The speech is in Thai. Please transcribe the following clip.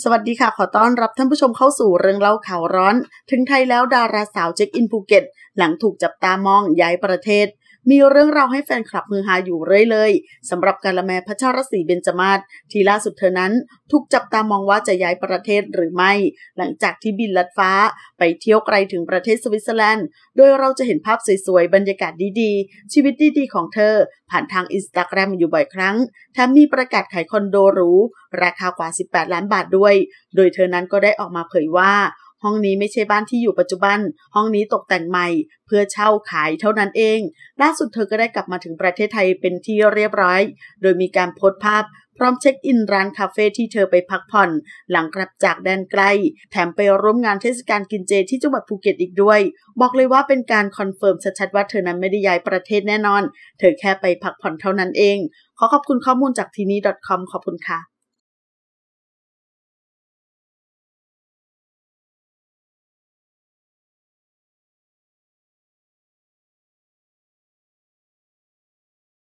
สวัสดีค่ะขอต้อนรับท่านผู้ชมเข้าสู่เรื่องเล่าข่าวร้อนถึงไทยแล้วดาราสาวเช็คอินภูเก็ตหลังถูกจับตามองย้ายประเทศมีเรื่องราวให้แฟนคลับฮือฮาอยู่เรื่อยเลยสำหรับกาละแมพัชรศรีเบญจมาศที่ล่าสุดเธอนั้นถูกจับตามองว่าจะย้ายประเทศหรือไม่หลังจากที่บินลัดฟ้าไปเที่ยวไกลถึงประเทศสวิตเซอร์แลนด์โดยเราจะเห็นภาพสวยๆบรรยากาศดีๆชีวิตดีๆของเธอผ่านทาง Instagram อยู่บ่อยครั้งแถมมีประกาศขายคอนโดหรูราคากว่า18 ล้านบาทด้วยโดยเธอนั้นก็ได้ออกมาเผยว่าห้องนี้ไม่ใช่บ้านที่อยู่ปัจจุบันห้องนี้ตกแต่งใหม่เพื่อเช่าขายเท่านั้นเองล่าสุดเธอก็ได้กลับมาถึงประเทศไทยเป็นที่เรียบร้อยโดยมีการโพสต์ภาพพร้อมเช็คอินร้านคาเฟ่ที่เธอไปพักผ่อนหลังกลับจากแดนไกลแถมไปร่วมงานเทศกาลกินเจที่จังหวัดภูเก็ตอีกด้วยบอกเลยว่าเป็นการคอนเฟิร์มชัดๆว่าเธอนั้นไม่ได้ย้ายประเทศแน่นอนเธอแค่ไปพักผ่อนเท่านั้นเองขอขอบคุณข้อมูลจากทีนี้ .com ขอบคุณค่ะ